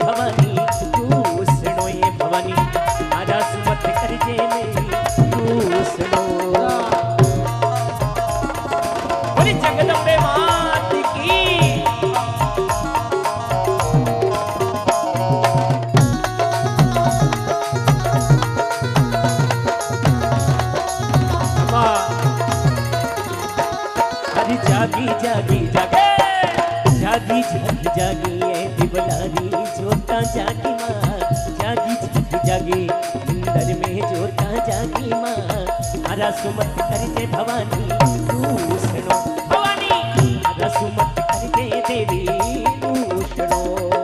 भवानी तू सुनो ये भवानी आजा सुमत कर जे मेरी तू सुनो। बोली जगदम्बे मात की। अरे जागी जागी जागे जागी जागी जागी ये दिवलारी जोता जागी माँ जागी जागी जागी इंदर में जोता जागी माँ आरा सुमत कर जे भवानी तू सुनो भवानी आरा सुमत कर जे देवी तू सुनो।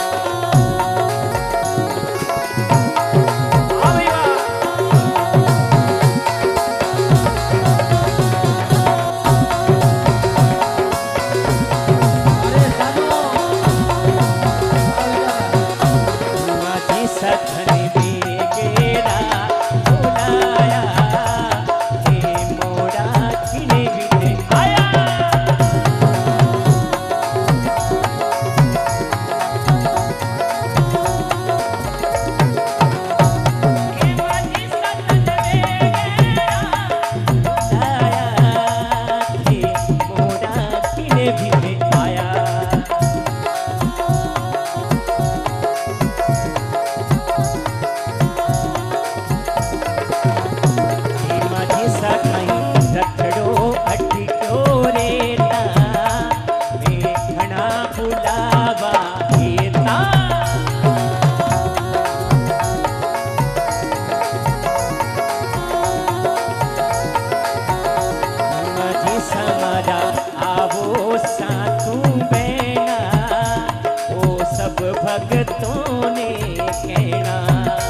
भगतों ने कहना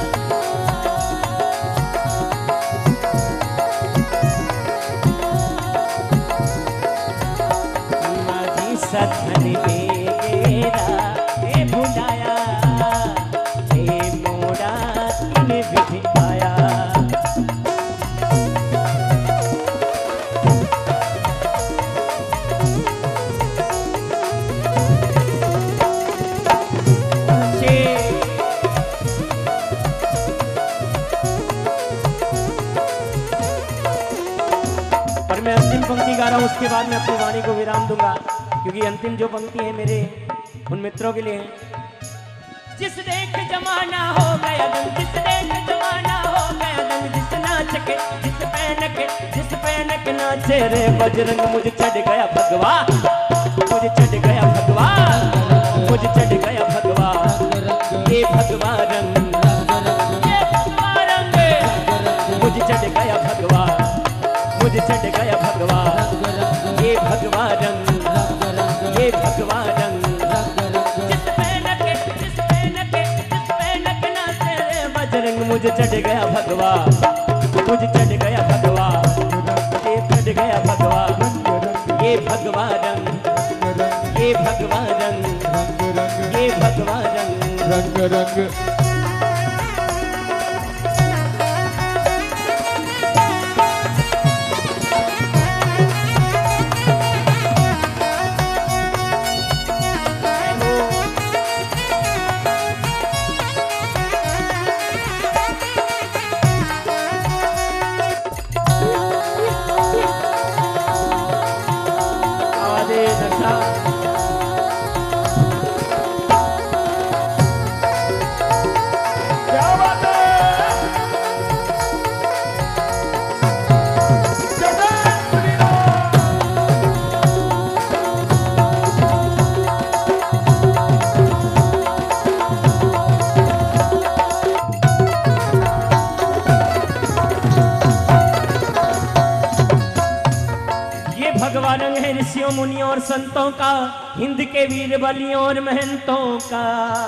माझी सथन बेरा हे भुलाया हे मोड़ा किने बिठाया। मैं अंतिम पंक्ति गा रहा हूँ, उसके बाद मैं अपनी वाणी को विराम दूंगा, क्योंकि अंतिम जो पंक्ति है मेरे उन मित्रों के लिए। जिस देख जमाना हो गया दंग, जिस देख जमाना हो गया दंग, जिस नाच के जिस पहन के नाचे रे बजरंग, मुझे चढ़ गया भगवा, मुझे चढ़ गया भगवा, मुझे चढ़ गया भगवा, ये भगवा रंग, ये भगवा रंग, मुझे चढ़ गया भगवा, मुझे चढ़ गया भगवा, ये भगवा रंग, ये भगवा रंग, जिस पे नक नाचे रे बजरंग, मुझे चढ़ गया भगवा, मुझे चढ़ गया भगवा, ये चढ़ गया भगवा, ये भगवा रंग, ये भगवा रंग, ये भगवा रंग, रंग रंग। रंग है ऋषियों मुनियों और संतों का, हिंद के वीर बलियों और महंतों का।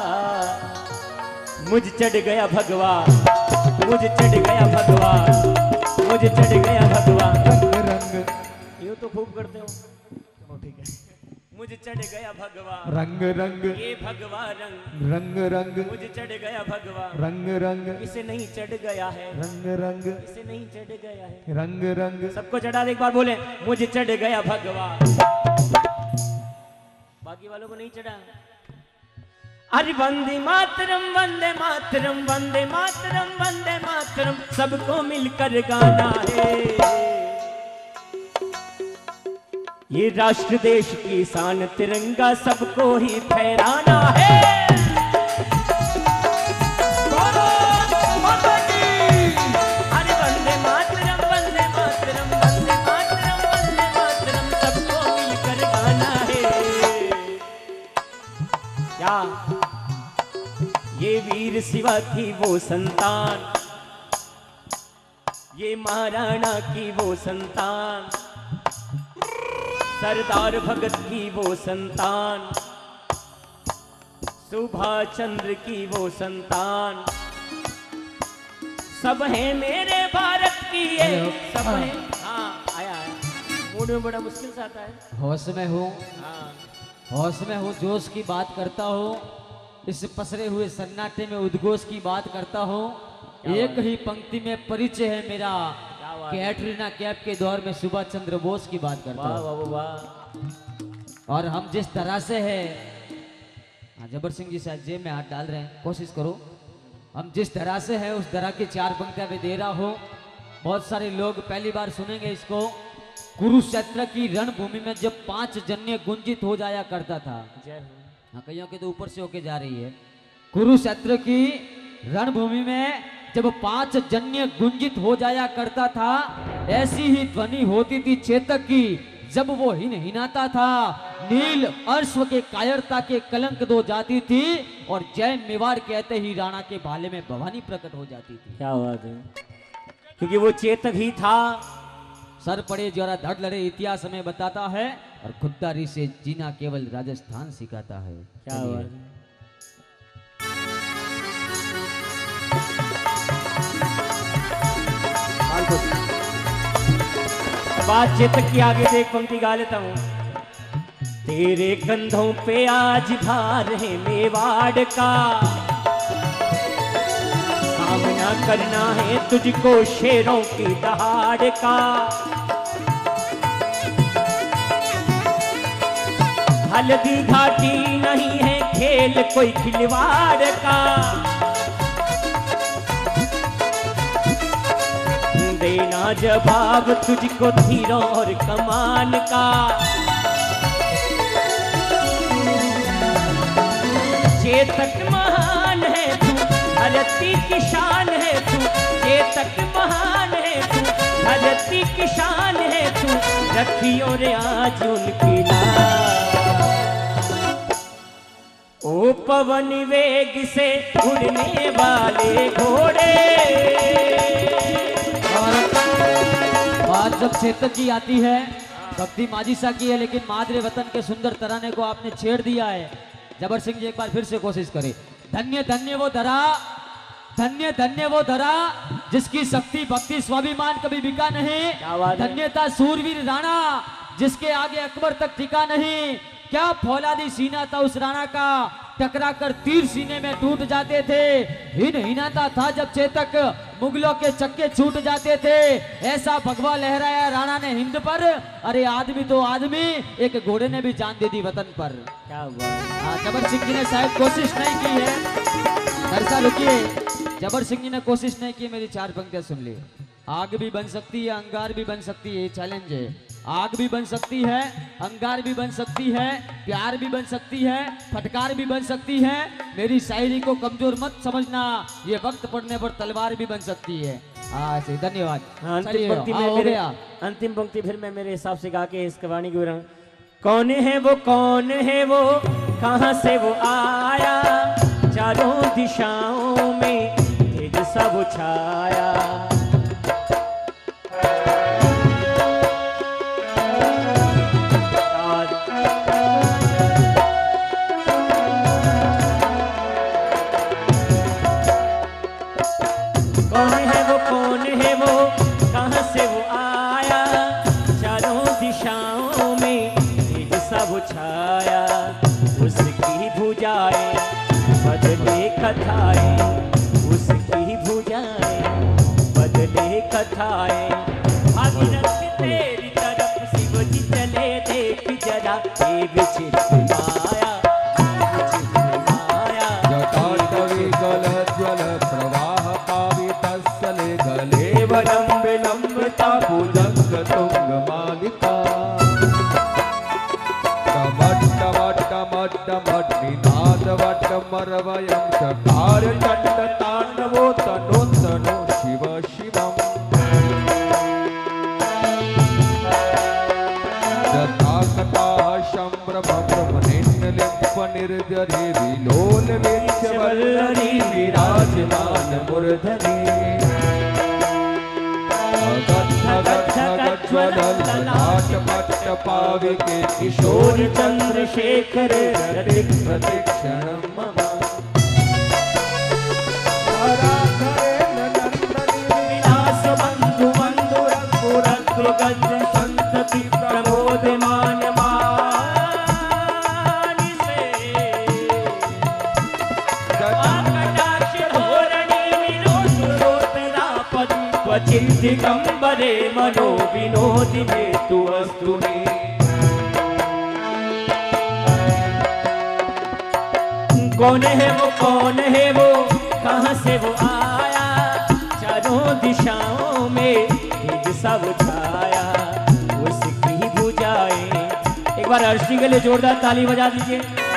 मुझ चढ़ गया भगवा, मुझ चढ़ गया भगवा, मुझ चढ़ गया भगवा। रंग रंग यूं तो खूब करते हो, ठीक है। मुझ चढ़ गया भगवा, रंग रंग, ये भगवा रंग, रंग रंग, मुझ चढ़ गया भगवा, रंग रंग, इसे नहीं चढ़ गया है, रंग रंग, इसे नहीं चढ़ गया है, रंग रंग। सबको चढ़ा दे, एक बार बोले, मुझे चढ़ गया भगवा। बाकी वालों को नहीं चढ़ा। अरे वंदे मातरम वंदे मातरम वंदे मातरम वंदे मातरम सबको मिलकर गाना है। ये राष्ट्र देश की शान तिरंगा सबको ही फहराना है। अरे वंदे मातरम वंदे मातरम वंदे मातरम वंदे मातरम सबको मिलकर गाना है। क्या ये वीर शिवा की वो संतान, ये महाराणा की वो संतान, सरदार भगत की वो संतान, सुभाष चंद्र की वो संतान, सब हैं मेरे भारत की ये सब हैं। हाँ आया आया, मूड में बड़ा मुश्किल से आता है। होश में हूँ, हाँ होश में हूँ, जोश की बात करता हूँ, इस पसरे हुए सन्नाटे में उद्घोष की बात करता हूँ। एक ही पंक्ति में परिचय है मेरा, कैटरीना कैफ के दौर में सुभाष चंद्र बोस की बात करता हूँ। वाह वाह वाह। और हम जिस तरह से है, जबर सिंह जी शायद जेब में हाथ डाल रहे हैं, कोशिश करो। हम जिस तरह से है उस तरह की 4 पंक्तियां में दे रहा हूँ। बहुत सारे लोग पहली बार सुनेंगे इसको। कुरुक्षेत्र की रणभूमि में जब 5 जन्य गुंजित हो जाया करता था, हाँ कईयों के तो ऊपर से होके जा रही है। कुरुक्षेत्र की रणभूमि में जब 5 जन्य गुंजित हो जाया करता था, ऐसी ही ध्वनि होती थी चेतक की जब वो हिनहिनाता था। नील अश्व के कायरता के कलंक दो जाती थी और जय मेवाड़ कहते ही राणा के भाले में भवानी प्रकट हो जाती थी। क्या बात है, क्योंकि वो चेतक ही था। सर पड़े जरा धड़ लड़े इतिहास हमें बताता है और खुददारी से जीना केवल राजस्थान सिखाता है। क्या बात है। बात चेतक की आगे से एक पंक्ति गा लेता हूँ। तेरे कंधों पे आज भार है मेवाड़ का, सामना करना है तुझको शेरों की दहाड़ का। हल्दी घाटी नहीं है खेल कोई खिलवाड़ का, देना जवाब तुझको तीरों और कमान का। चेतक महान है तू, धरती की शान है तू, चेतक महान है तू, धरती की शान है तू, रखियो रे आज उनकी लाज। ओ पवन वेग से उड़ने वाले घोड़े। बात जब चेतक की आती है, भक्ति माजिसा की है, लेकिन मादरे वतन के सुंदर तराने को आपने छेड़ दिया है। जबर सिंह जी एक बार फिर से कोशिश करें। धन्य धन्य वो धरा, धन्य धन्य वो धरा जिसकी शक्ति भक्ति स्वाभिमान कभी बिका नहीं। धन्यता सूरवीर राणा जिसके आगे अकबर तक टिका नहीं। क्या फौलादी सीना था उस राणा का, टकरा कर तीर सीने में टूट जाते थे। हिनहिनाता था जब चेतक, मुगलों के चक्के छूट जाते थे। ऐसा भगवा लहराया राणा ने हिंद पर। अरे आदमी तो आदमी, एक घोड़े ने भी जान दे दी वतन पर। क्या हुआ? जबर सिंह जी ने शायद कोशिश नहीं की है। दरअसल रुकिए, जबर सिंह जी ने कोशिश नहीं की। मेरी 4 पंक्तियां सुन ली। आग भी बन सकती है, अंगार भी बन सकती है, ये चैलेंज है। आग भी बन सकती है, अंगार भी बन सकती है, प्यार भी बन सकती है, फटकार भी बन सकती है। मेरी शायरी को कमजोर मत समझना, ये वक्त पड़ने पर तलवार भी बन सकती है। ऐसे धन्यवाद। अंतिम पंक्ति फिर मैं मेरे हिसाब से गा के इस कहानी को रहा। कौन है वो, कौन है वो, कहाँ से वो आया, चारों दिशाओं में तेज सा वो छाया। छाया उसकी भुजाएं बदले कथाएं, उसकी भुजाएं बदले कथाएं। भागीरथ तेरी तरफ शिव जी चले, देख जरा देव चित्त माया, देव चित्त माया। वरवयं चकार चंड तांडवो तनो तनो शिव शिवम् यथा कथा शम्भ्रमनिर्जरे विलोल वेक्षवल्लरी विराजमान मूर्धनि पाविके किशोर चंद्रशेखर प्रतीक्षणं मम विलास बंधु बंधु रघुरघुगज संतति प्रमोदमान मानसे कटाक्ष धोरणी विनोदोतरापद क्वचित् दिगंबरे मनो विनोदि हेतु वस्तुनि कौन है वो कहाँ से वो आया चारों दिशाओं में तेज सब छाया उसकी भुजाएं। एक बार अर्शी के लिए जोरदार ताली बजा दीजिए।